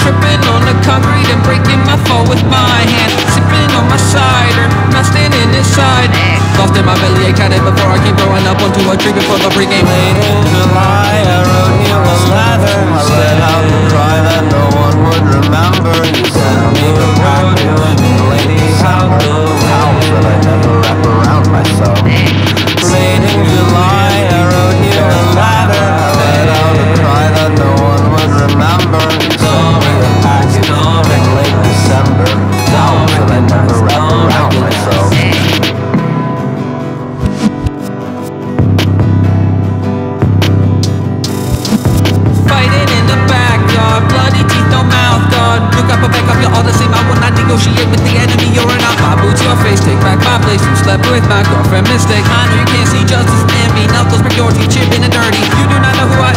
tripping on the concrete and breaking my fall with my hand. Sipping on my cider, not standing inside. Lost in my belly, ate it before I came throwing up onto a tree before the pregame. Late in July, I wrote you a letter. Said out to cry that no one would remember. You sent me to pack you in lady house that I never wrap around myself. Late in July, I wrote you a letter. Said out to cry that no one would remember. You sent me to pack you in late December. House that I never wrap around myself. Bloody teeth, no mouth guard. Look up and back up, you're all the same. I will not negotiate with the enemy. You're an out. My boots, your face, take back my place. You slept with my girlfriend, mistake. I know you can't see justice in me. Knuckles, break your teeth, chipping and dirty. You do not know who I